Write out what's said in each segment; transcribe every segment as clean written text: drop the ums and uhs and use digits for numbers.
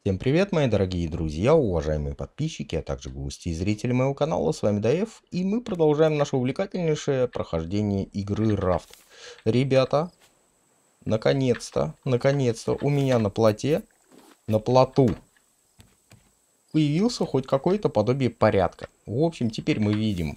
Всем привет, мои дорогие друзья, уважаемые подписчики, а также гости и зрители моего канала. С вами Даев, и мы продолжаем наше увлекательнейшее прохождение игры Рафт. Ребята, наконец-то у меня на плоту появился хоть какое-то подобие порядка. В общем, теперь мы видим,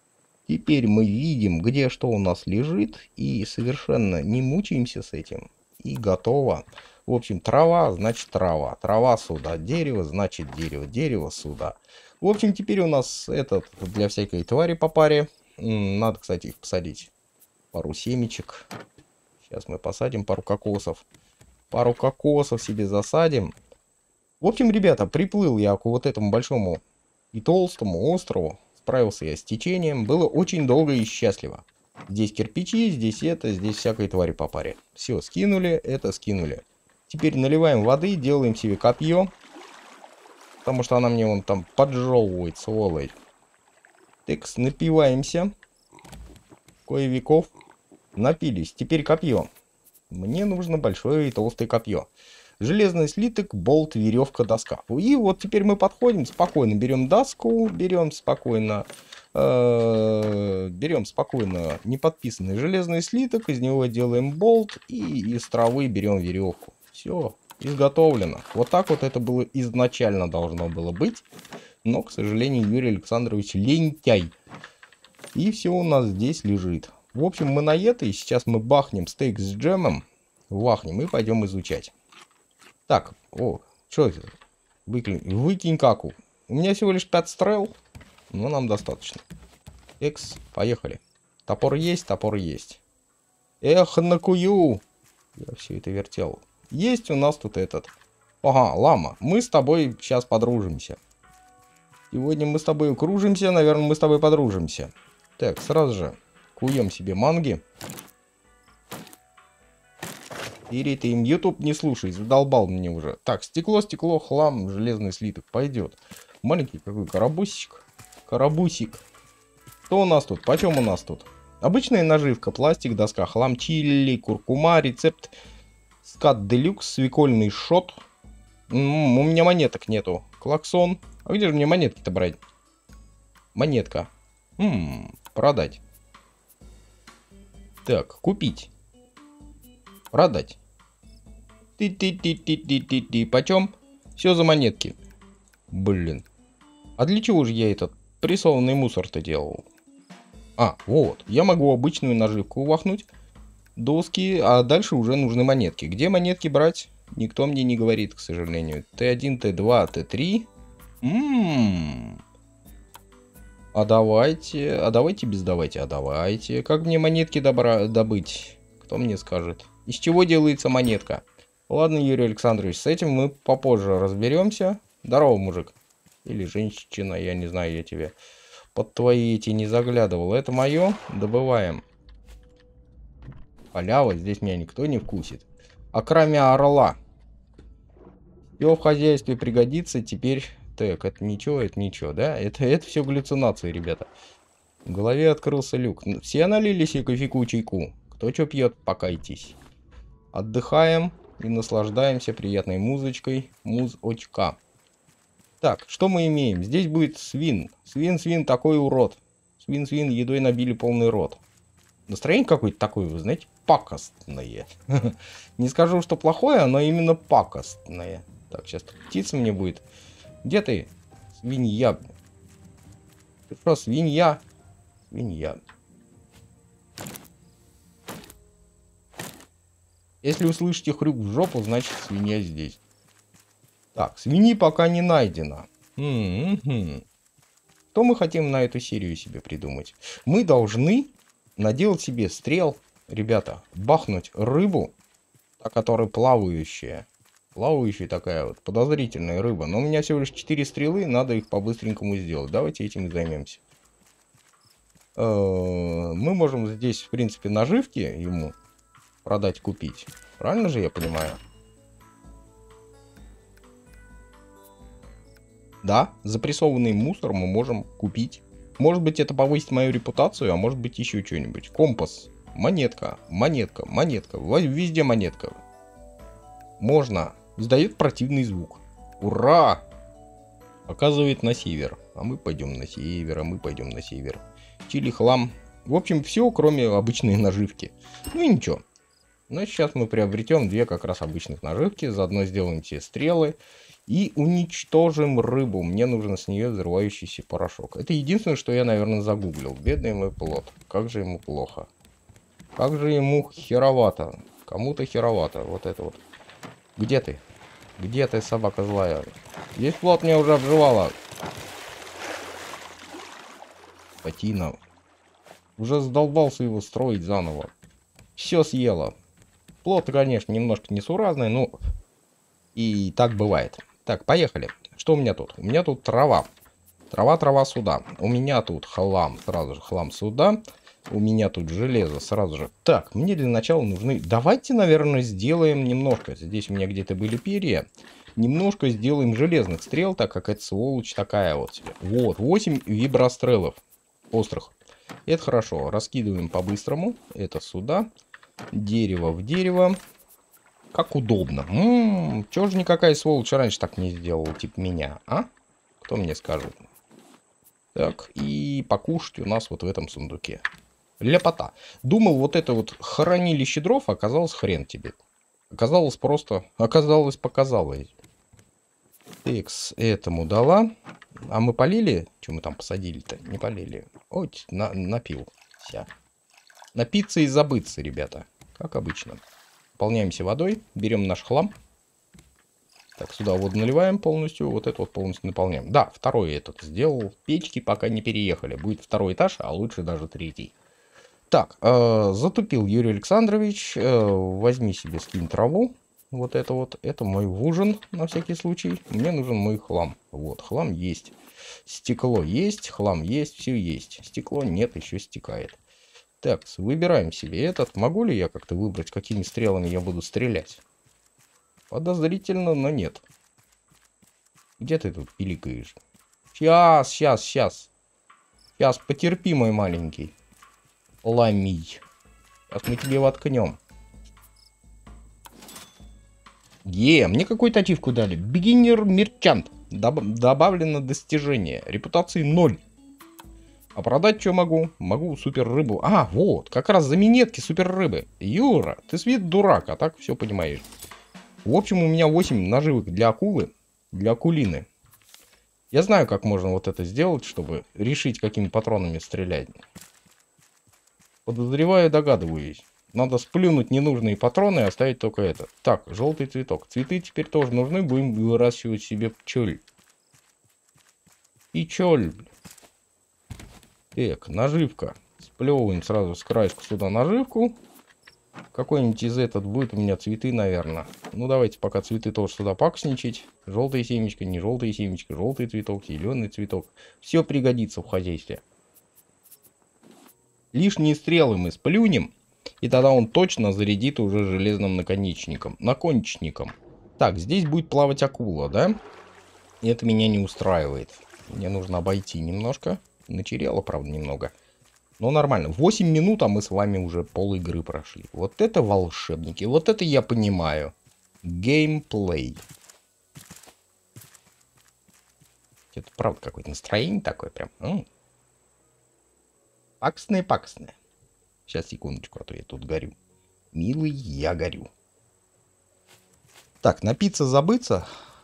где что у нас лежит, и совершенно не мучаемся с этим. И готово. В общем, трава, значит трава. Трава сюда. Дерево, значит дерево. Дерево сюда. В общем, теперь у нас этот для всякой твари по паре. Надо, кстати, их посадить. Пару семечек. Сейчас мы посадим пару кокосов. Пару кокосов себе засадим. В общем, ребята, приплыл я к вот этому большому и толстому острову. Справился я с течением. Было очень долго и счастливо. Здесь кирпичи, здесь это, здесь всякой твари по паре. Все, скинули, это скинули. Теперь наливаем воды, делаем себе копье. Потому что она мне вон там поджевывает, сволочь. Текс, напиваемся. Кое-веков. Напились. Теперь копье. Мне нужно большое и толстое копье. Железный слиток, болт, веревка, доска. И вот теперь мы подходим, спокойно берем доску, берем спокойно неподписанный железный слиток, из него делаем болт и из травы берем веревку. Все, изготовлено. Вот так вот это было изначально должно было быть, но, к сожалению, Юрий Александрович лентяй. И все у нас здесь лежит. В общем, мы на это, и сейчас мы бахнем стейк с джемом, вахнем и пойдем изучать. Так, что это? Выкинь каку. У меня всего лишь 5 стрел, но нам достаточно. Экс, поехали. Топор есть, топор есть. Эх, накую. Я все это вертел. Есть у нас тут этот. Ага, лама. Мы с тобой сейчас подружимся. Сегодня мы с тобой кружимся, наверное, мы с тобой подружимся. Так, сразу же куем себе манги. Ири, ты им YouTube не слушай, задолбал мне уже. Так, стекло, хлам, железный слиток, пойдет. Маленький какой карабусик. Карабусик. Что у нас тут? Почем у нас тут? Обычная наживка, пластик, доска, хлам, чили, куркума, рецепт, скат делюкс, свекольный шот. У меня монеток нету. Клаксон. А где же мне монетки-то брать? Монетка. Продать. Так, купить. Продать. Ты. Почем? Все за монетки. Блин. А для чего же я этот прессованный мусор-то делал? А, вот. Я могу обычную наживку вахнуть. Доски, а дальше уже нужны монетки. Где монетки брать? Никто мне не говорит, к сожалению. Т1, Т2, Т3. А давайте без давайте. А давайте. Как мне монетки добыть? Кто мне скажет? Из чего делается монетка? Ладно, Юрий Александрович, с этим мы попозже разберемся. Здорово, мужик. Или женщина, я не знаю, я тебе под твои эти не заглядывал. Это мое. Добываем. Халява, здесь меня никто не вкусит. А кроме орла. Все в хозяйстве пригодится. Теперь... Так, это ничего, да? Это все галлюцинации, ребята. В голове открылся люк. Все налили себе кофейку, чайку. Кто что пьет, покайтесь. Отдыхаем и наслаждаемся приятной музычкой. Музычка. Так, что мы имеем? Здесь будет свин. Свин, такой урод. Свин, едой набили полный рот. Настроение какое-то такое, вы знаете, пакостное. Не скажу, что плохое, но именно пакостное. Так, сейчас птица мне будет. Где ты? Свинья. Ты что, свинья? Свинья. Если услышите хрюк в жопу, значит свинья здесь. Так, свиньи пока не найдено. Что мы хотим на эту серию себе придумать? Мы должны наделать себе стрел, ребята, бахнуть рыбу, та, которая плавающая. Плавающая такая вот подозрительная рыба. Но у меня всего лишь 4 стрелы, надо их по-быстренькому сделать. Давайте этим и займемся. Мы можем здесь, в принципе, наживки ему продать, купить. Правильно же я понимаю? Да, запрессованный мусор мы можем купить. Может быть, это повысит мою репутацию, а может быть еще что-нибудь. Компас. Монетка. Везде монетка. Можно. Издает противный звук. Ура! Показывает на север. А мы пойдем на север, а мы пойдем на север. Чили, хлам. В общем, все, кроме обычной наживки. Ну и ничего. Но сейчас мы приобретем две как раз обычных наживки. Заодно сделаем те стрелы. И уничтожим рыбу. Мне нужен с нее взрывающийся порошок. Это единственное, что я, наверное, загуглил. Бедный мой плод. Как же ему плохо. Как же ему херовато. Кому-то херовато. Вот это вот. Где ты? Где ты, собака злая? Здесь плод меня уже обживала. Скотина. Уже задолбался его строить заново. Все съела. Плод, конечно, немножко несуразный, но и так бывает. Так, поехали. Что у меня тут? У меня тут трава. Трава сюда. У меня тут хлам. Сразу же хлам сюда. У меня тут железо сразу же. Так, мне для начала нужны... Давайте, наверное, сделаем немножко. Здесь у меня где-то были перья. Немножко сделаем железных стрел, так как это сволочь такая вот себе. Вот, 8 вибрострелов острых. Это хорошо. Раскидываем по-быстрому. Это сюда. Дерево в дерево. Как удобно. Чего же никакая сволочь раньше так не сделала, типа меня, а? Кто мне скажет? Так, и покушать у нас вот в этом сундуке. Ляпота. Думал, вот это вот хранилище дров, оказалось хрен тебе. Оказалось просто... Показалось. Текс этому дала. А мы полили? Что мы там посадили-то? Не полили. Ой, напился. Напиться и забыться, ребята. Как обычно. Наполняемся водой. Берем наш хлам. Так, сюда воду наливаем полностью. Вот это вот полностью наполняем. Да, второй этот сделал. Печки пока не переехали. Будет второй этаж, а лучше даже третий. Так, затупил Юрий Александрович. Возьми себе, скинь траву. Вот это вот. Это мой ужин, на всякий случай. Мне нужен мой хлам. Вот, хлам есть. Стекло есть, хлам есть, все есть. Стекло нет, еще стекает. Так, выбираем себе этот. Могу ли я как-то выбрать, какими стрелами я буду стрелять? Подозрительно, но нет. Где ты тут пиликаешь? Сейчас. Сейчас, потерпи, мой маленький. Ломи. Сейчас мы тебе воткнем. Мне какую-то ачивку дали. Beginner Merchant. Добавлено достижение. Репутации 0. А продать что могу? Могу супер рыбу. А, вот, как раз заменетки супер рыбы. Юра, ты с виду дурак, а так все понимаешь. В общем, у меня 8 наживок для акулы. Для акулины. Я знаю, как можно вот это сделать, чтобы решить, какими патронами стрелять. Подозреваю, догадываюсь. Надо сплюнуть ненужные патроны и оставить только это. Так, желтый цветок. Цветы теперь тоже нужны. Будем выращивать себе пчель. Пчель. Так, наживка. Сплевываем сразу с краешку сюда наживку. Какой-нибудь из этот будет у меня цветы, наверное. Ну, давайте пока цветы тоже сюда паксничать. Желтая семечко, не желтая семечко, желтый цветок, зеленый цветок. Все пригодится в хозяйстве. Лишние стрелы мы сплюнем. И тогда он точно зарядит уже железным наконечником. Так, здесь будет плавать акула, да? И это меня не устраивает. Мне нужно обойти немножко. Начерело, правда, немного. Но нормально. 8 минут, а мы с вами уже пол игры прошли. Вот это волшебники. Вот это я понимаю. Геймплей. Это правда какое-то настроение такое прям. Паксное. Сейчас, секундочку, а то я тут горю. Милый, я горю. Так, напиться, забыться.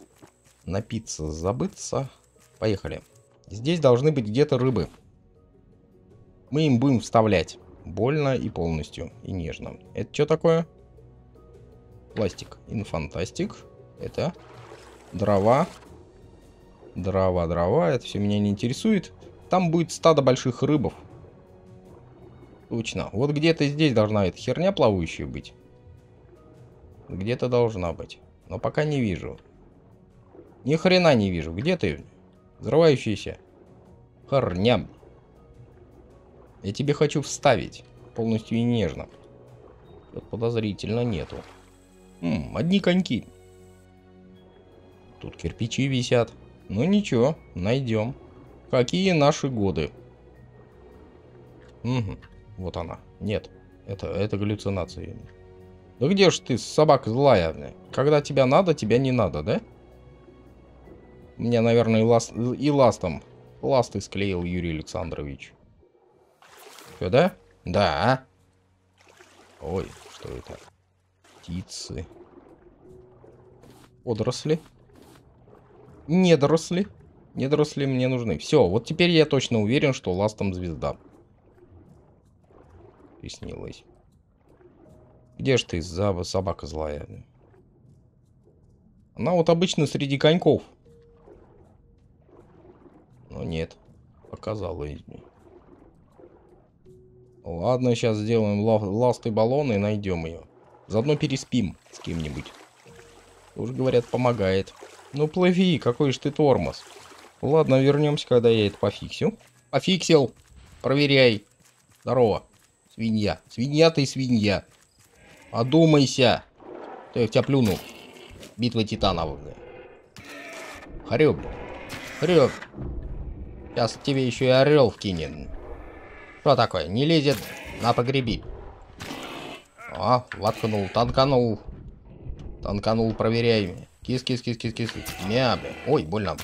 Поехали. Здесь должны быть где-то рыбы. Мы им будем вставлять. Больно и полностью. И нежно. Это что такое? Пластик. Инфантастик. Это дрова. Дрова. Это все меня не интересует. Там будет стадо больших рыбов. Точно. Вот где-то здесь должна эта херня плавающая быть. Где-то должна быть. Но пока не вижу. Ни хрена не вижу. Где ты? Взрывающийся. Херня. Я тебе хочу вставить. Полностью и нежно. Что-то подозрительно нету. Одни коньки. Тут кирпичи висят. Ну ничего, найдем. Какие наши годы? Вот она. Нет, это галлюцинации. Да где ж ты, собака злая? Когда тебя надо, тебя не надо, да? У меня, наверное, и ластом. Ласты склеил Юрий Александрович. Что, да? Да. Ой, что это? Птицы. Водоросли. Недоросли. Недоросли мне нужны. Все, вот теперь я точно уверен, что ластом звезда. Приснилась. Где ж ты, собака злая? Она вот обычно среди коньков. Но нет. Показалось мне. Ладно, сейчас сделаем ласты баллоны и найдем ее. Заодно переспим с кем-нибудь. Уж говорят, помогает. Ну плыви, какой же ты тормоз. Ладно, вернемся, когда я это пофиксю. Пофиксил. Проверяй. Здорово. Свинья. Свинья ты свинья. Одумайся. То я в тебя плюнул. Битва титанов. Хреб. Хреб. Сейчас тебе еще и орел вкинет. Что такое? Не лезет? На, погреби. А, воткнул, танканул. Танканул, проверяй. Кис-кис-кис-кис-кис. Мя, бля. Ой, больно.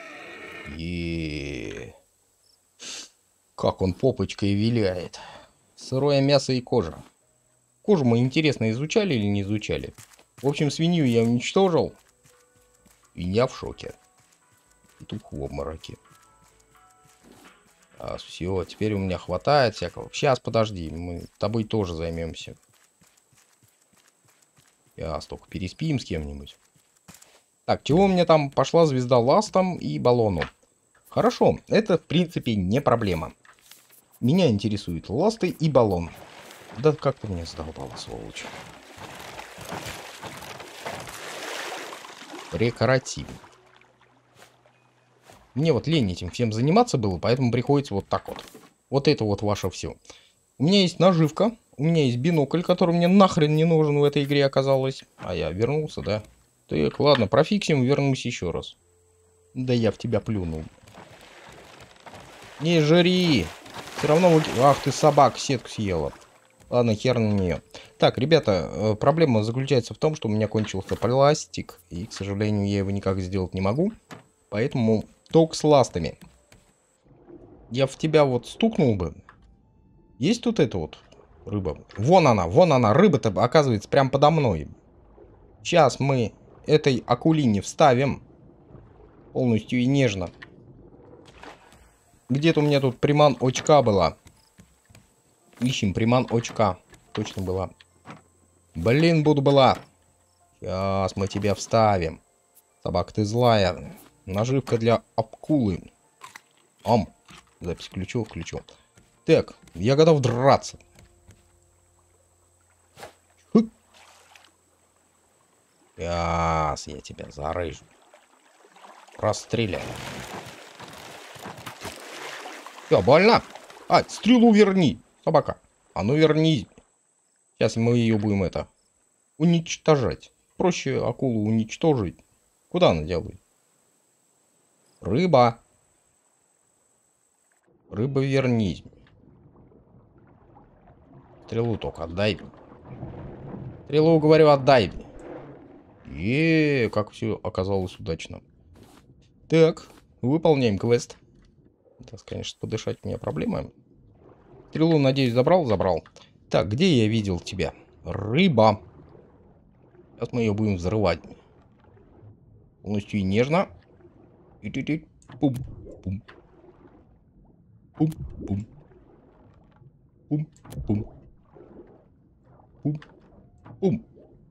И как он попочкой виляет. Сырое мясо и кожа. Кожу мы, интересно, изучали или не изучали? В общем, свинью я уничтожил. Свинья в шоке. Петух в обмороке. А, все, теперь у меня хватает всякого. Сейчас, подожди, мы тобой тоже займемся. Сейчас только переспим с кем-нибудь. Так, чего у меня там пошла звезда ластом и баллону? Хорошо, это в принципе не проблема. Меня интересуют ласты и баллон. Да как ты меня задолбала, сволочь. Прекрати. Мне вот лень этим всем заниматься было, поэтому приходится вот так вот. Вот это вот ваше все. У меня есть наживка, у меня есть бинокль, который мне нахрен не нужен в этой игре оказалось. А я вернулся, да? Так, ладно, профиксим, вернусь еще раз. Да я в тебя плюнул. Не жри. Все равно... Ах ты, собак, сетку съела. Ладно, хер на нее. Так, ребята, проблема заключается в том, что у меня кончился пластик. И, к сожалению, я его никак сделать не могу. Поэтому только с ластами. Я в тебя вот стукнул бы. Есть тут эта вот рыба? Вон она, рыба-то оказывается прям подо мной. Сейчас мы этой акулине вставим. Полностью и нежно. Где-то у меня тут приман очка была. Ищем приман очка. Точно была. Блин, была. Сейчас мы тебя вставим. Собака, ты злая. Наживка для акулы. Запись включил. Так, я готов драться. Сейчас я тебя зарыжу. Расстреляю. Все, больно? А, стрелу верни, собака. А ну верни. Сейчас мы ее будем уничтожать. Проще акулу уничтожить. Куда она делает? Рыба. Рыба, вернись. Стрелу только отдай. Стрелу, говорю, отдай. Как все оказалось удачно. Так, выполняем квест. Да, конечно, подышать у меня проблема. Стрелу, надеюсь, забрал? Забрал. Так, где я видел тебя? Рыба. Сейчас мы ее будем взрывать. Полностью и нежно. Пум-пум. Пум-пум. Пум-пум. Пум-пум.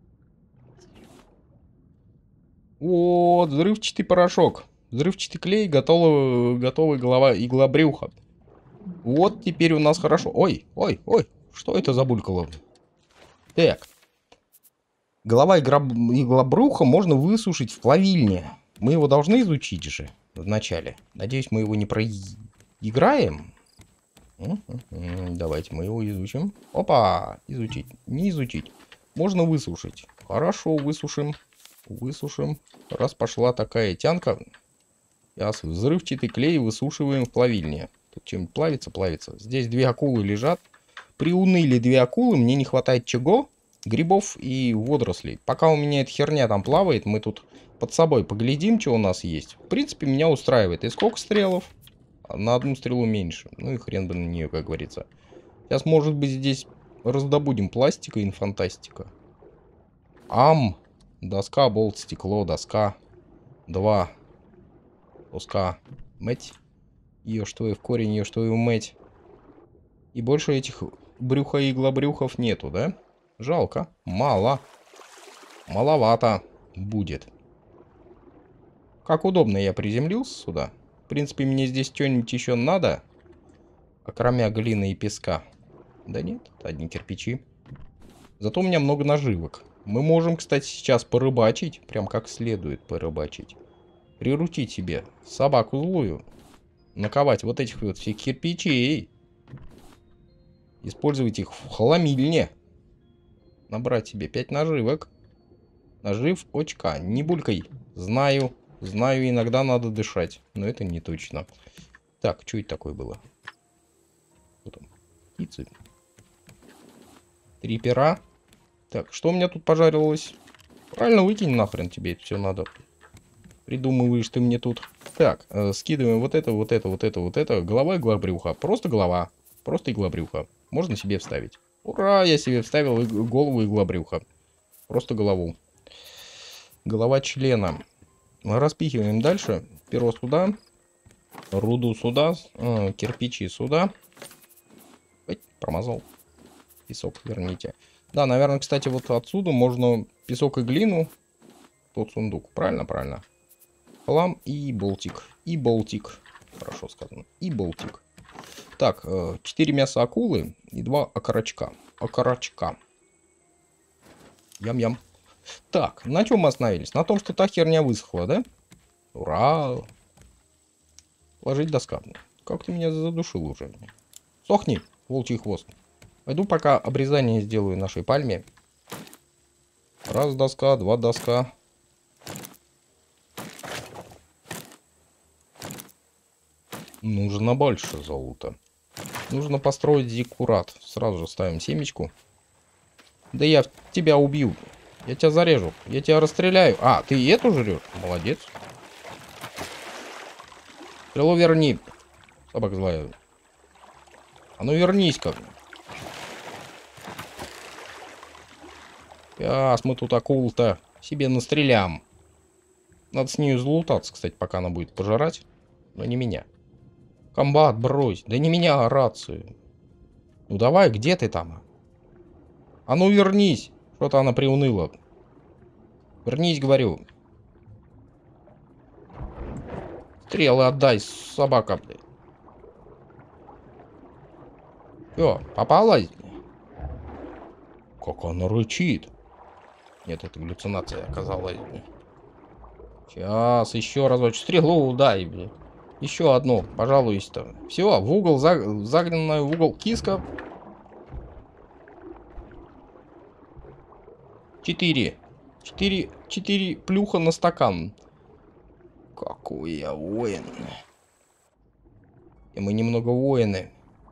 Вот, взрывчатый порошок. Взрывчатый клей, готовый игла брюха. Вот теперь у нас хорошо. Ой, что это забулькало? Так. Голова иглобруха можно высушить в плавильне. Мы его должны изучить же вначале. Надеюсь, мы его не проиграем. Давайте мы его изучим. Опа! Изучить. Не изучить. Можно высушить. Хорошо, высушим. Высушим. Раз пошла такая тянка. Сейчас взрывчатый клей высушиваем в плавильне. Тут чем-нибудь плавится. Здесь две акулы лежат. Приуныли две акулы. Мне не хватает чего? грибов и водорослей. Пока у меня эта херня там плавает, мы тут под собой поглядим, что у нас есть. В принципе, меня устраивает. И сколько стрелов? На одну стрелу меньше. Ну и хрен бы на нее, как говорится. Сейчас, может быть, здесь раздобудем пластика и фантастика. Доска, болт, стекло, доска. 2. Доска. Мэть. Ее что и в корень, ее что и в мэть. И больше этих брюха-иглобрюхов нету, да? Жалко. Мало. Маловато будет. Как удобно я приземлился сюда. В принципе, мне здесь что-нибудь еще надо. Окромя глины и песка. Да нет, одни кирпичи. Зато у меня много наживок. Мы можем, кстати, сейчас порыбачить. Прям как следует порыбачить. Приручить себе собаку злую. Наковать вот этих вот всех кирпичей. Использовать их в хламильне. Набрать себе 5 наживок. Нажив очка. Не булькай. Знаю. Знаю, иногда надо дышать. Но это не точно. Так, что это такое было? Что там? Птицы. 3 пера. Так, что у меня тут пожарилось? Правильно, выкинь нахрен, тебе это все надо. Придумываешь ты мне тут. Так, скидываем вот это, вот это, вот это, вот это. Голова, иглобрюха. Просто голова. Просто иглобрюха. Можно себе вставить. Ура, я себе вставил голову иглобрюха. Просто голову. Голова члена. Распихиваем дальше. Перо сюда. Руду сюда. Кирпичи сюда. Ой, промазал. Песок верните. Да, наверное, кстати, вот отсюда можно песок и глину. Тот сундук. Правильно, правильно. Хлам и болтик. И болтик. Хорошо сказано. И болтик. Так, 4 мяса акулы и 2 окорочка. Окорочка. Ям-ям. Так, на чем мы остановились? На том, что та херня высохла, да? Ура! Ложить доска. Как ты меня задушил уже? Сохни, волчий хвост. Пойду пока обрезание сделаю нашей пальме. Раз доска, 2 доска. Нужно больше золота. Нужно построить зиккурат. Сразу же ставим семечку. Да я тебя убью. Я тебя зарежу. Я тебя расстреляю. А, ты эту жрешь? Молодец. Стрелу верни. Собака злая. А ну вернись-ка. Сейчас мы тут акул-то себе настрелям. Надо с нее залутаться, кстати, пока она будет пожирать. Но не меня. Комбат, брось. Да не меня, а рацию. Ну давай, где ты там? А ну вернись. Что-то она приуныла. Вернись, говорю. Стрелы отдай, собака. Все, попалась? Как она рычит. Нет, это галлюцинация оказалась. Сейчас, еще разочек. Стрелу дай, блин. Еще одну, пожалуйста. Все, в угол, загнанная в угол киска. 4 плюха на стакан. Какой я воин. И мы немного воины.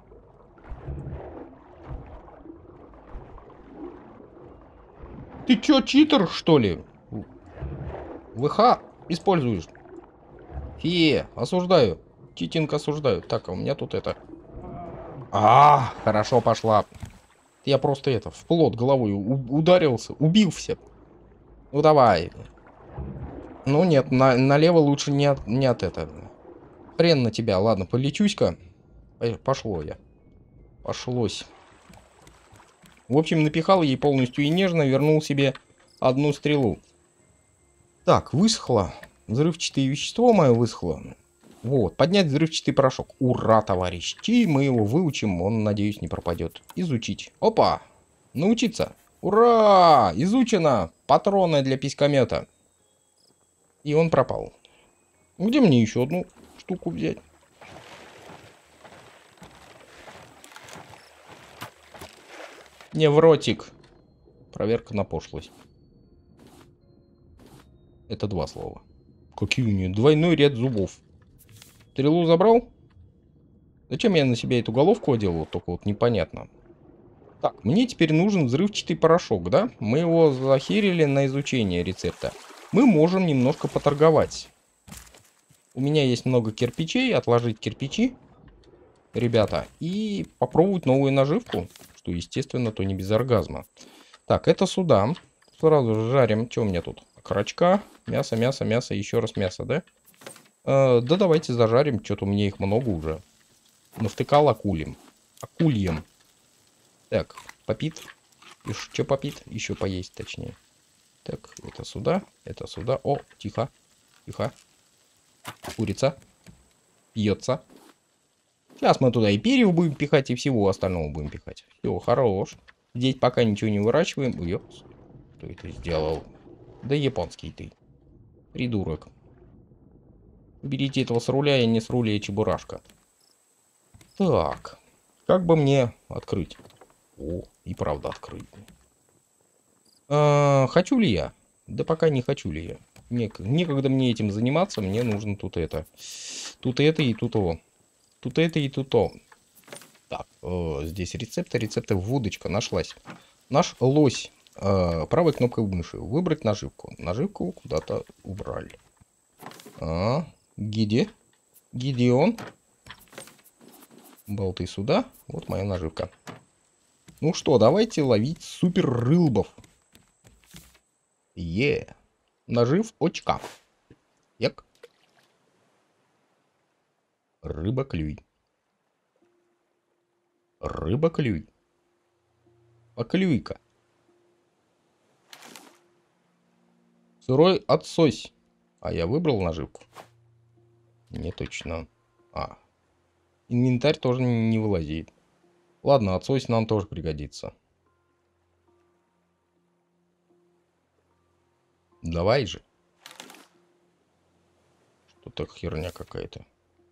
Ты чё, читер, что ли? ВХ используешь? Осуждаю. Читинг осуждаю. Так, а у меня тут это... Хорошо пошла. Я просто это, в плот головой ударился, убился. Ну давай. Ну нет, налево лучше не от этого. Хрен на тебя, ладно, полечусь-ка. Пошло я. Пошлось. В общем, напихал ей полностью и нежно, вернул себе одну стрелу. Так, высохло. Взрывчатое вещество мое высохло. Вот, поднять взрывчатый порошок. Ура, товарищи, мы его выучим, он, надеюсь, не пропадет. Изучить. Опа! Научиться. Ура! Изучено! Патроны для писькомета. И он пропал. Где мне еще одну штуку взять? Невротик. Проверка на пошлость. Это 2 слова. Какие у нее? Двойной ряд зубов. Стрелу забрал? Зачем я на себя эту головку одел? Вот только вот непонятно. Так, мне теперь нужен взрывчатый порошок, да? Мы его захерили на изучение рецепта. Мы можем немножко поторговать. У меня есть много кирпичей, отложить кирпичи, ребята, и попробовать новую наживку, что, естественно, то не без оргазма. Так, это сюда. Сразу же жарим. Что у меня тут? Окорочка, мясо, мясо, мясо, еще раз мясо, да? Да давайте зажарим, что-то у меня их много уже. Навтыкал акулем. Акульем. Так, попит. И что попит? Еще поесть, точнее. Так, это сюда, это сюда. О, тихо, тихо. Курица. Пьется. Сейчас мы туда и перьев будем пихать, и всего остального будем пихать. Все, хорош. Здесь пока ничего не выращиваем. Ёпс. Кто это сделал? Да японский ты. Придурок. Уберите этого с руля, я не с руля, я чебурашка. Так. Как бы мне открыть? О, и правда открыть. Хочу ли я? Да пока не хочу ли я. Некогда мне этим заниматься, мне нужно тут это. Тут это и тут то. Тут это и тут то. Так, здесь рецепты, вудочка нашлась. Наш лось. Правой кнопкой мыши. Выбрать наживку. Наживку куда-то убрали. Гидеон. Болты сюда. Вот моя наживка. Ну что, давайте ловить супер рылбов. Нажив очка. Як. Рыба клюй. Рыба клюй. Поклюй-ка. Сырой отсось. А я выбрал наживку. Не точно. Инвентарь тоже не вылазит. Ладно, отсось нам тоже пригодится. Давай же. Что-то херня какая-то.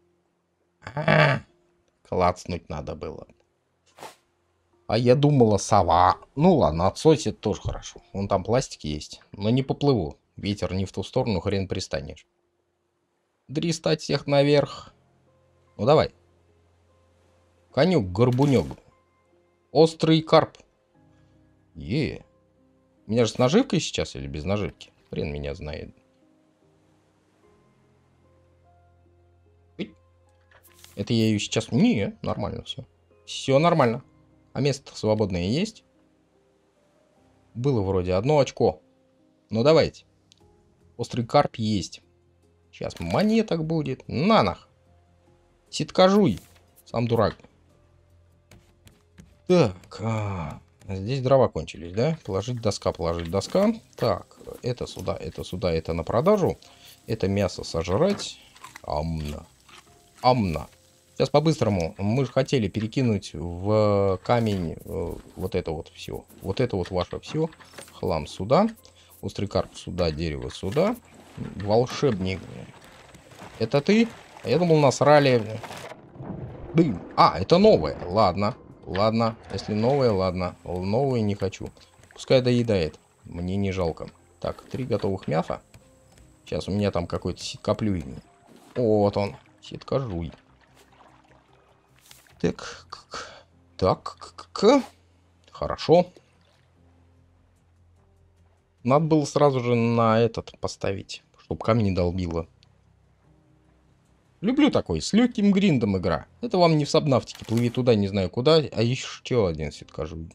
Клацнуть надо было. А я думала сова. Ну ладно, отсось это тоже хорошо. Вон там пластик есть. Но не поплыву. Ветер не в ту сторону, хрен пристанешь. Дристать всех наверх. Ну давай. Конюк-горбунек. Острый карп. У меня же с наживкой сейчас или без наживки? Хрен меня знает. Это я ее сейчас... Не, нормально все. Все нормально. А место свободное есть? Было вроде 1 очко. Ну давайте. Острый карп есть. Сейчас монеток будет. На нах. Ситкажуй. Сам дурак. Так. Здесь дрова кончились, да? Положить доска, положить доска. Так. Это сюда, это на продажу. Это мясо сожрать. Амна. Сейчас по-быстрому. Мы же хотели перекинуть в камень вот это вот все. Вот это вот ваше все. Хлам сюда. Острый карп сюда. Дерево сюда. Волшебник. Это ты? А я думал, насрали. Дым. Это новое. Ладно. Ладно. Если новое, ладно. Новое не хочу. Пускай доедает. Мне не жалко. Так, 3 готовых мяса. Сейчас у меня там какой-то ситкоплюй. Вот он. Ситкожуй. Так. Хорошо. Надо было сразу же на этот поставить, чтобы камень не долбило. Люблю такой, с легким гриндом игра. Это вам не в Сабнавтике, плыви туда, не знаю куда, а еще один ситкожуй.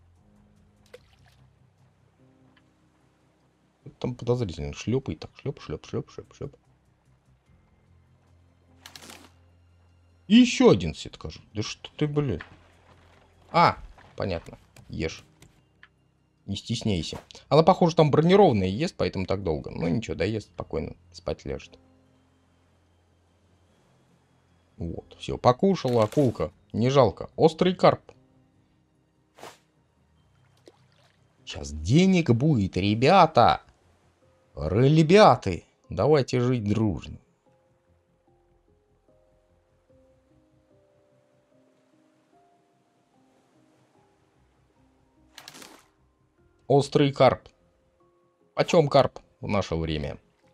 Там подозрительно. Шлепай так, шлеп. И еще один ситкожуй. Да что ты, блин. Понятно. Ешь. Не стесняйся. Она, похоже, там бронированная ест, поэтому так долго. Ну ничего, доест, спокойно спать ляжет. Вот, все, покушала акулка. Не жалко. Острый карп. Сейчас денег будет, ребята. Ребята, давайте жить дружно. Острый карп. Почем карп в наше время?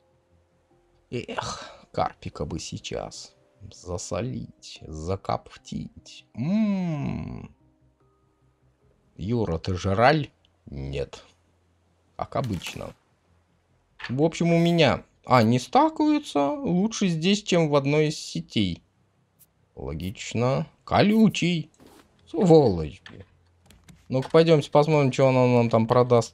Эх, карпика бы сейчас засолить, закоптить. Юра, ты жраль? Нет. Как обычно. В общем, у меня... не стакаются. Лучше здесь, чем в одной из сетей. Логично. Колючий. Сволочь. Ну-ка, пойдемте посмотрим, что она нам там продаст.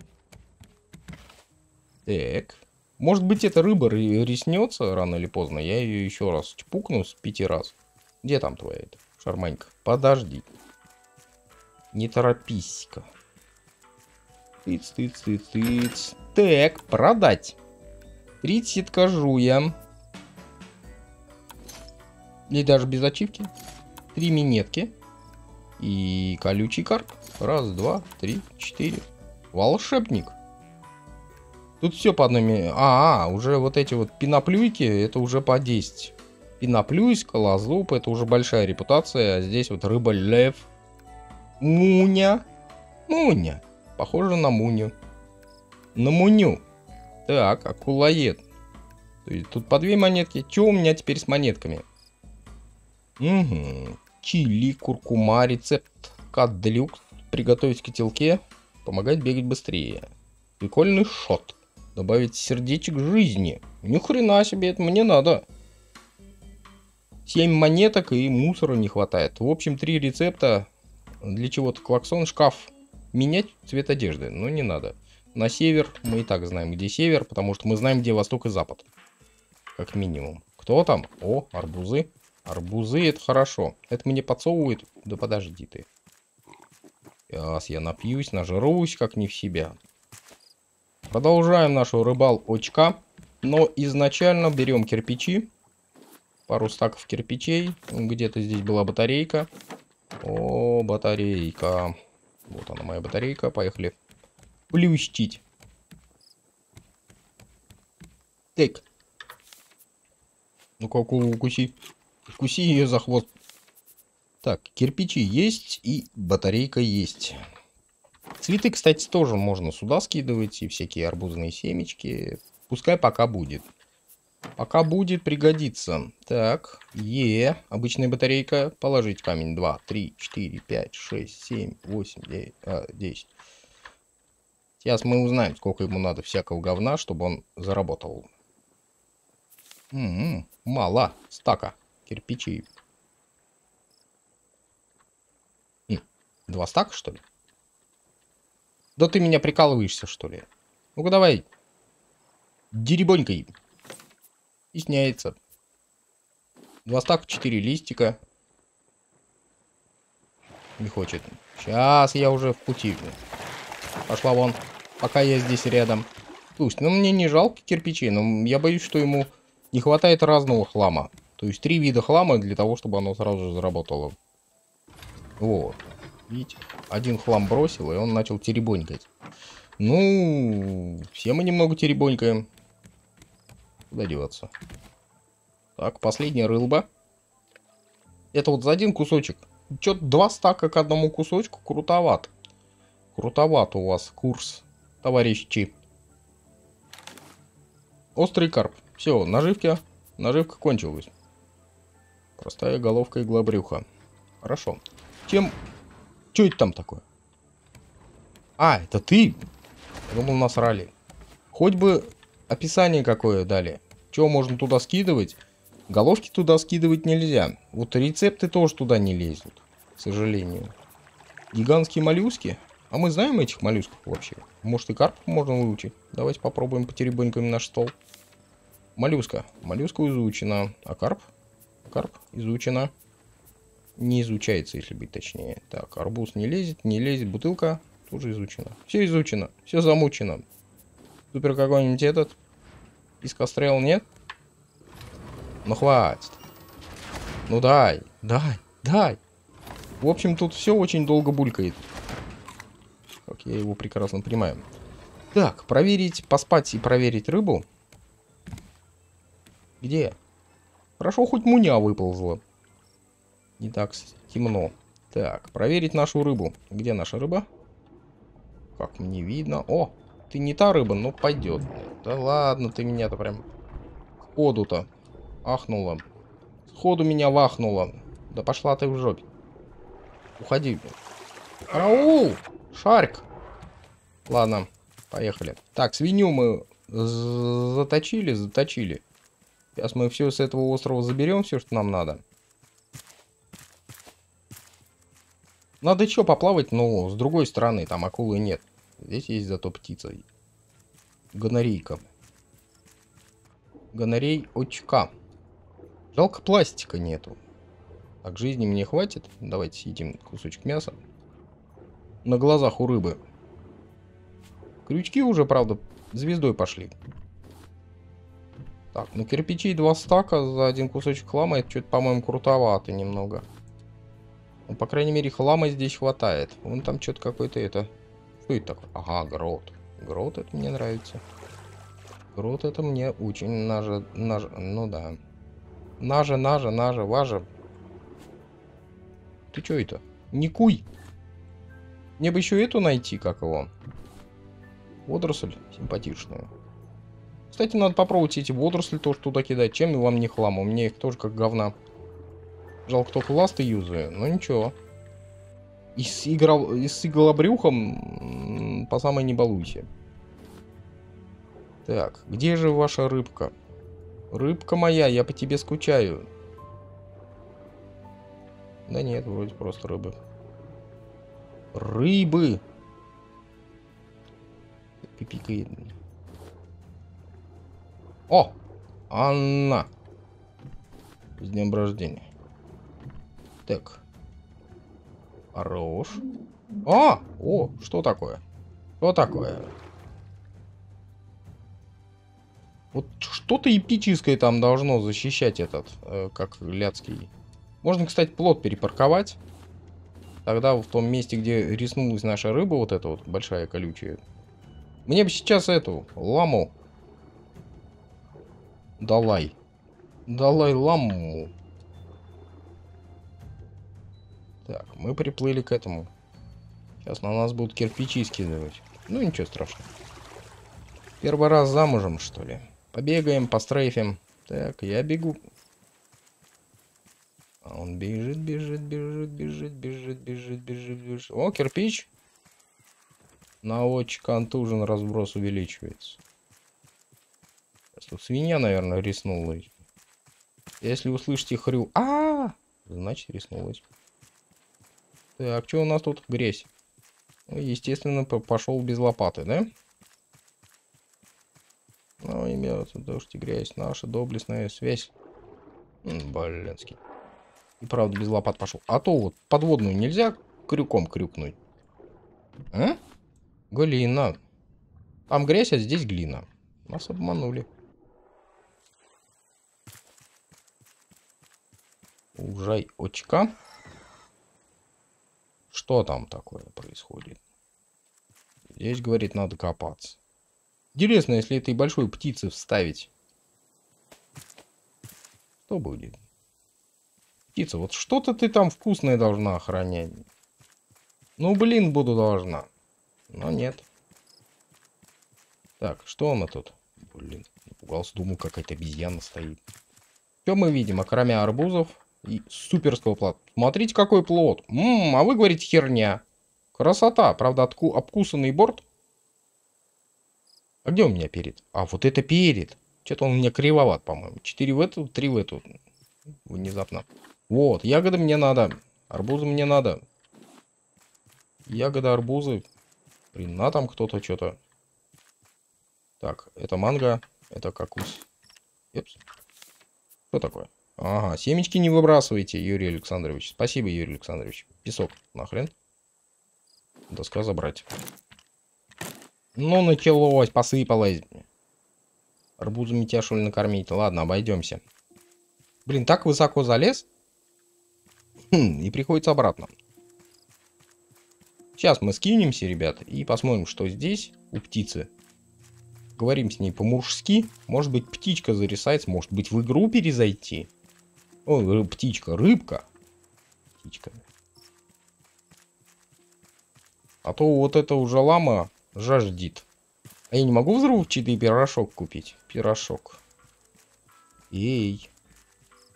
Так. Может быть, эта рыба реснется рано или поздно. Я ее еще раз чпукну с 5 раз. Где там твоя эта шарманька? Подожди. Не торопись-ка. Тыц. Так, продать. 30 жуя. И даже без ачивки. 3 минетки. И колючий карп. Раз, два, три, 4. Волшебник. Тут все по одной... уже вот эти вот пеноплюйки, это уже по 10. Пеноплюйс, колозуб, это уже большая репутация. А здесь вот рыба-лев. Муня. Похоже на муню. На муню. Так, акулоед. То есть тут по 2 монетки. Че у меня теперь с монетками? Чили, куркума, рецепт кат делюкс. Приготовить в котелке. Помогать бегать быстрее. Прикольный шот. Добавить сердечек жизни. Ни хрена себе, это мне надо. 7 монеток и мусора не хватает. В общем, 3 рецепта. Для чего-то клаксон, шкаф. Менять цвет одежды, но не надо. На север мы и так знаем, где север, потому что мы знаем, где восток и запад. Как минимум. Кто там? О, арбузы. Арбузы, это хорошо. Это мне подсовывает. Да подожди ты. Сейчас я напьюсь, нажрусь, как не в себя. Продолжаем нашу рыбалочка. Но изначально берем кирпичи. Пару стаков кирпичей. Где-то здесь была батарейка. О, батарейка. Вот она, моя батарейка. Поехали. Плющить. Так. Ну-ка, акулу укуси. Укуси ее за хвост. Так, кирпичи есть и батарейка есть. Цветы, кстати, тоже можно сюда скидывать. И всякие арбузные семечки. Пускай пока будет. Пока будет, пригодится. Так, обычная батарейка. Положить камень. 2, 3, 4, 5, 6, 7, 8, 9, 10. Сейчас мы узнаем, сколько ему надо всякого говна, чтобы он заработал. Мало стака кирпичей. 2 стака, что ли? Да ты меня прикалываешься, что ли? Ну-ка давай. Деребонькой. Стесняется. 2 стака, 4 листика. Не хочет. Сейчас я уже в пути. Пошла вон. Пока я здесь рядом. Слушай, ну мне не жалко кирпичей, но я боюсь, что ему не хватает разного хлама. То есть 3 вида хлама для того, чтобы оно сразу же заработало. Вот. Видите? Один хлам бросил, и он начал теребонькать. Ну, все мы немного теребонькаем. Куда деваться? Так, последняя рыба. Это вот за один кусочек. Чё-то 2 стака к одному кусочку. Крутовато. Крутовато у вас курс, товарищи. Острый карп. Все, наживка кончилась. Простая головка иглобрюха. Хорошо. Чем... Что это там такое? Это ты? Я думал, насрали. Хоть бы описание какое дали. Чего можно туда скидывать? Головки туда скидывать нельзя. Вот рецепты тоже туда не лезут. К сожалению. Гигантские моллюски. А мы знаем этих моллюсков вообще? Может и карпов можно выучить? Давайте попробуем потеребонькаем наш стол. Моллюска. Моллюска изучена. А карп? Карп изучена. Не изучается, если быть точнее. Так, арбуз не лезет. Бутылка тоже изучена. Все изучено. Все замучено. Супер какой-нибудь этот. Искострел нет? Ну хватит. Ну дай. В общем, тут все очень долго булькает. Как я его прекрасно понимаю. Так, проверить, поспать и проверить рыбу. Где? Хорошо, хоть муня выползла. Не так темно. Так, проверить нашу рыбу. Где наша рыба? Как мне видно. О, ты не та рыба, но пойдет. Да ладно, ты меня-то прям сходу-то ахнула. Сходу меня вахнула. Да пошла ты в жопе. Уходи. Караул! Шарик! Ладно, поехали. Так, свинью мы заточили. Сейчас мы все с этого острова заберем, все, что нам надо. Надо еще поплавать, но с другой стороны, там акулы нет. Здесь есть зато птица. Гонорейка. Гонорей очка. Жалко, пластика нету. Так, жизни мне хватит. Давайте съедим кусочек мяса. На глазах у рыбы. Крючки уже, правда, звездой пошли. Так, ну кирпичей 2 стака за один кусочек хлама. Это что-то, по-моему, крутовато немного. Ну, по крайней мере, хлама здесь хватает. Вон там что-то какое-то это... Что это такое? Ага, грот. Грот это мне нравится. Грот это мне очень ну да. Важа. Ты что это? Не куй. Мне бы еще эту найти, как его. Водоросль симпатичную. Кстати, надо попробовать эти водоросли тоже туда кидать. Чем вам не хлам? У меня их тоже как говна. Жалко, только ласты юзаю. Но ничего. И с иглобрюхом по самой не балуйся. Так, где же ваша рыбка? Рыбка моя, я по тебе скучаю. Да нет, вроде просто рыбы. Рыбы! Пипикает. О! Анна! С днем рождения. Так. Хорош. А! О! Что такое? Что такое? Вот что-то эпическое там должно защищать этот, как ляцкий. Можно, кстати, плот перепарковать. Тогда в том месте, где риснулась наша рыба, вот эта вот большая колючая. Мне бы сейчас эту ламу. Далай-ламу. Так, мы приплыли к этому. Сейчас на нас будут кирпичи скидывать. Ну, ничего страшного. Первый раз замужем, что ли? Побегаем, пострейфим. Так, я бегу. А он бежит. О, кирпич. На очень контужен разброс увеличивается. Тут свинья, наверное, риснулась. Если услышите хрю... Значит, риснулась. Так, что у нас тут? Грязь. Ну, естественно, пошел без лопаты, да? Ну, имеется дождь и грязь. Наша доблестная связь. Блинский. И правда без лопат пошел. А то вот подводную нельзя крюком крюкнуть. А? Глина. Там грязь, а здесь глина. Нас обманули. Ужай очка. Что там такое происходит? Здесь, говорит, надо копаться. Интересно, если этой большой птицы вставить. Что будет? Птица, вот что-то ты там вкусное должна охранять. Ну, блин, буду должна. Но нет. Так, что мы тут? Блин, напугался, думаю, какая-то обезьяна стоит. Что мы видим, кроме арбузов и суперского плота? Смотрите, какой плод. А вы говорите херня. Красота. Правда, обкусанный борт. А где у меня перед? А, вот это перед. Что-то он у меня кривоват, по-моему. 4 в эту, 3 в эту. Внезапно. Вот, ягоды мне надо. Арбузы мне надо. Ягоды, арбузы. Блин, на там кто-то что-то. Так, это манго. Это кокус. Епс. Что такое? Ага, семечки не выбрасывайте, Юрий Александрович. Спасибо, Юрий Александрович. Песок, нахрен. Доска забрать. Ну, началось, посыпалось. Арбузами тебя, что ли, накормить? Ладно, обойдемся. Блин, так высоко залез. И приходится обратно. Сейчас мы скинемся, ребят, и посмотрим, что здесь у птицы. Говорим с ней по-мужски. Может быть, птичка зарисается, может быть, в игру перезайти. О, птичка, рыбка. Птичка. А то вот это уже лама жаждет. А я не могу взрывчатый пирожок купить? Пирожок. Эй.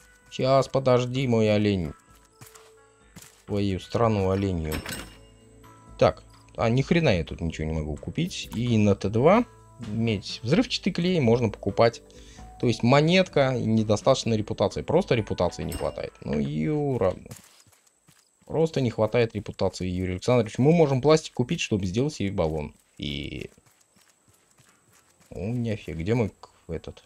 Сейчас, подожди, мой олень. Твою страну оленью. Так, ни хрена я тут ничего не могу купить. И на Т2 медь. Взрывчатый клей можно покупать. То есть монетка и недостаточно репутации. Просто репутации не хватает. Ну, Юра. Просто не хватает репутации, Юрий Александрович. Мы можем пластик купить, чтобы сделать себе баллон. И... О, нифиг. Где мы этот...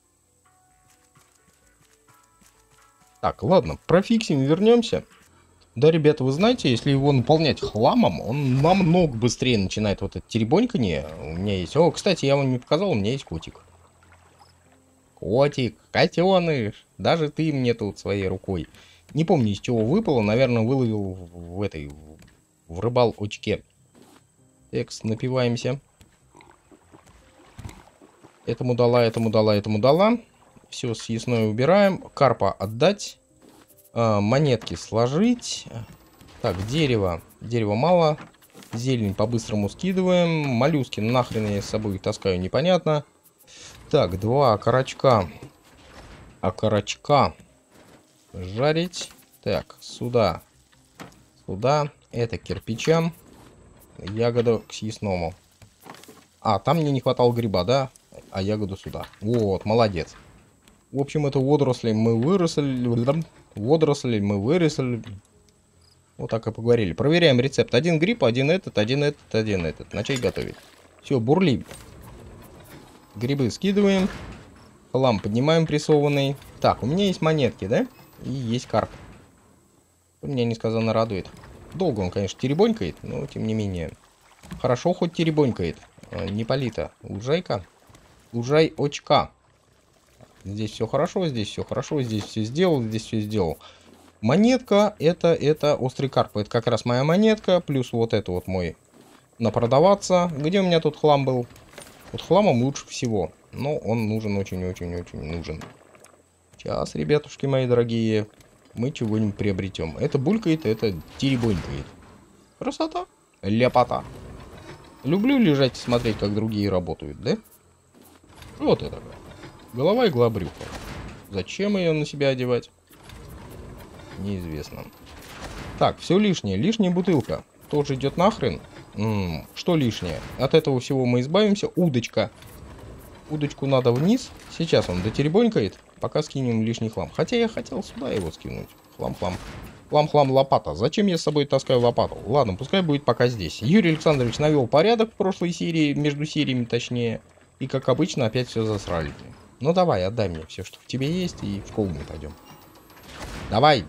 Так, ладно. Профиксим, вернемся. Да, ребята, вы знаете, если его наполнять хламом, он намного быстрее начинает вот это теребоньканье. У меня есть... О, кстати, я вам не показал, у меня есть котик. Котик, котеныш. Даже ты мне тут своей рукой. Не помню, из чего выпало. Наверное, выловил в рыбал-очке. Текст, напиваемся. Этому дала, этому дала, этому дала. Все съестное убираем. Карпа отдать. Монетки сложить. Так, дерево. Дерева мало. Зелень по-быстрому скидываем. Моллюски нахрен я с собой таскаю, непонятно. Так, 2 окорочка. Окорочка. Жарить. Так, сюда. Сюда. Это кирпичам. Ягода к съестному. Там мне не хватало гриба, да? А ягоду сюда. Вот, молодец. В общем, это водоросли мы выросли. Водоросли мы выросли. Вот так и поговорили. Проверяем рецепт. Один гриб, один этот, один этот, один этот. Начать готовить. Все, бурли. Грибы скидываем. Хлам поднимаем прессованный. Так, у меня есть монетки, да? И есть карп. Меня несказанно радует. Долго он, конечно, теребонькает, но тем не менее. Хорошо хоть теребонькает. Не полита. Лужайка. Лужай очка. Здесь все хорошо, здесь все хорошо, здесь все сделал, здесь все сделал. Монетка, это острый карп. Это как раз моя монетка, плюс вот это вот мой напродаваться. Где у меня тут хлам был? Вот хламом лучше всего. Но он нужен очень-очень-очень нужен. Сейчас, ребятушки мои дорогие, мы чего-нибудь приобретем. Это булькает, это теребонькает. Красота. Ляпота. Люблю лежать и смотреть, как другие работают, да? Вот это. Голова, игла, брюхо. Зачем ее на себя одевать? Неизвестно. Так, все лишнее. Лишняя бутылка. Тоже идет нахрен. Что лишнее? От этого всего мы избавимся. Удочка. Удочку надо вниз. Сейчас он дотеребонькает. Пока скинем лишний хлам. Хотя я хотел сюда его скинуть. Хлам-хлам. Хлам-хлам, лопата. Зачем я с собой таскаю лопату? Ладно, пускай будет пока здесь. Юрий Александрович навел порядок в прошлой серии. Между сериями точнее. И как обычно опять все засрали. Ну давай, отдай мне все, что в тебе есть. И в школу мы пойдем. Давай.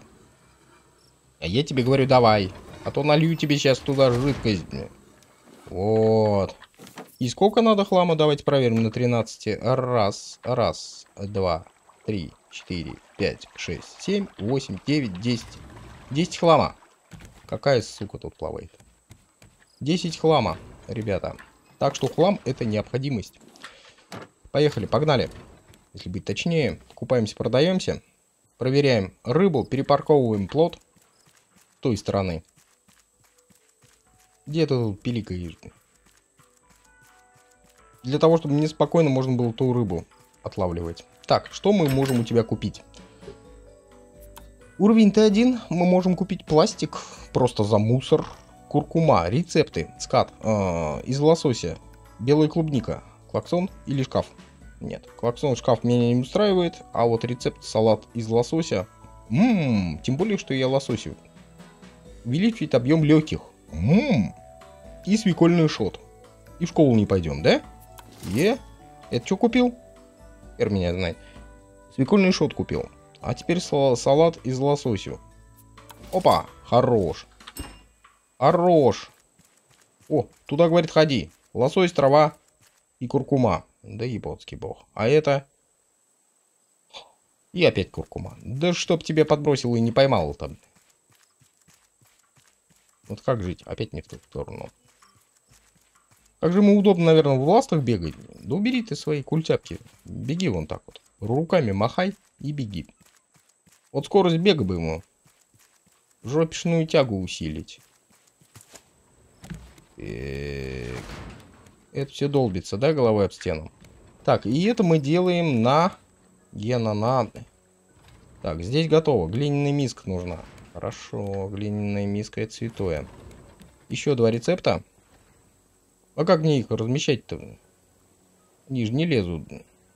А я тебе говорю, давай. А то налью тебе сейчас туда жидкость. Вот. И сколько надо хлама? Давайте проверим на 13. Раз, 2, 3, 4, 5, 6, 7, 8, 9, 10. 10 хлама. Какая сука тут плавает? 10 хлама, ребята. Так что хлам это необходимость. Поехали, погнали. Если быть точнее, купаемся, продаемся. Проверяем рыбу, перепарковываем плот с той стороны. Где ты тут пиликаешь? Для того, чтобы мне спокойно можно было ту рыбу отлавливать. Так, что мы можем у тебя купить? Уровень Т1. Мы можем купить пластик просто за мусор. Куркума, рецепты, скат, из лосося, белая клубника, клаксон или шкаф. Нет, клаксон, шкаф меня не устраивает, а вот рецепт салат из лосося. Тем более, что я лососю. Увеличить объем легких. И свекольный шот. И в школу не пойдем, да? Это что купил? Теперь меня знает. Свекольный шот купил. А теперь салат из лососю. Опа, хорош. Хорош. О, туда, говорит, ходи. Лосось, трава и куркума. Да ебоцкий бог. А это... И опять куркума. Да чтоб тебя подбросил и не поймал там. Вот как жить? Опять не в ту сторону. Как же ему удобно, наверное, в ластах бегать. Да убери ты свои культяпки. Беги вон так вот. Руками махай и беги. Вот скорость бега бы ему. Жопишную тягу усилить. Это все долбится, да, головой об стену? Так, и это мы делаем на... Так, здесь готово. Глиняная миска нужна. Хорошо, глиняная миска это святое. Еще 2 рецепта. А как мне их размещать-то? Они же не лезут.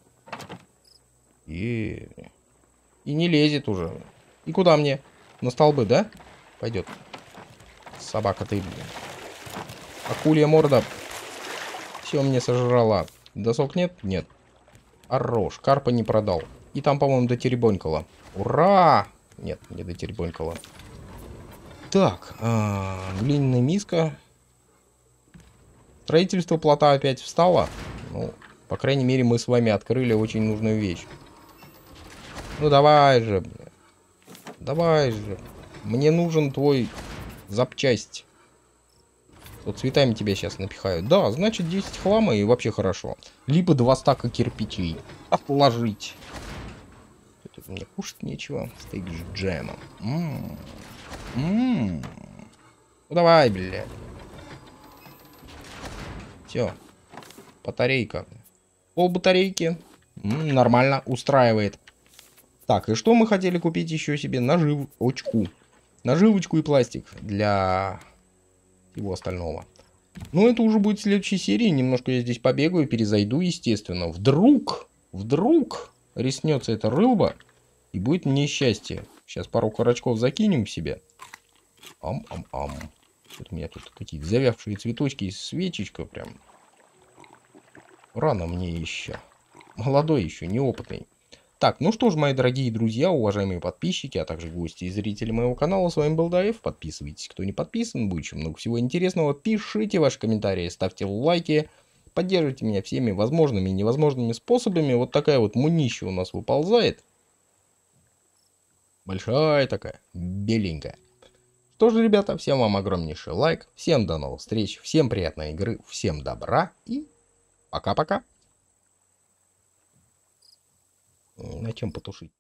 И не лезет уже. И куда мне? На столбы, да? Пойдет. Собака ты, блин. Акулья морда. Все мне сожрала. Досок нет? Нет. Хорош. Карпа не продал. И там, по-моему, дотеребонькало. Ура! Нет, не дотеребонькало. Так. Глиняная миска. Строительство плота опять встало. Ну, по крайней мере, мы с вами открыли очень нужную вещь. Ну, давай же. Давай же. Мне нужен твой запчасть. Вот цветами тебя сейчас напихают. Да, значит 10 хлама и вообще хорошо. Либо 2 стака кирпичей. Отложить. Тут мне кушать нечего. Стейк с джемом. Ну давай, блядь. Все. Батарейка. Пол батарейки. Нормально. Устраивает. Так, и что мы хотели купить еще себе? Наживочку. Наживочку и пластик для всего остального. Ну, это уже будет в следующей серии. Немножко я здесь побегаю, перезайду, естественно. Вдруг риснется эта рыба, и будет мне счастье. Сейчас пару карачков закинем в себе. Ам-ам-ам. Вот у меня тут какие-то завявшие цветочки и свечечка прям. Рано мне еще. Молодой еще, неопытный. Так, ну что ж, мои дорогие друзья, уважаемые подписчики, а также гости и зрители моего канала, с вами был Даев. Подписывайтесь, кто не подписан, будет еще много всего интересного. Пишите ваши комментарии, ставьте лайки, поддерживайте меня всеми возможными и невозможными способами. Вот такая вот мунища у нас выползает. Большая такая, беленькая. Что же, ребята, всем вам огромнейший лайк, всем до новых встреч, всем приятной игры, всем добра и пока-пока. На чем потушить?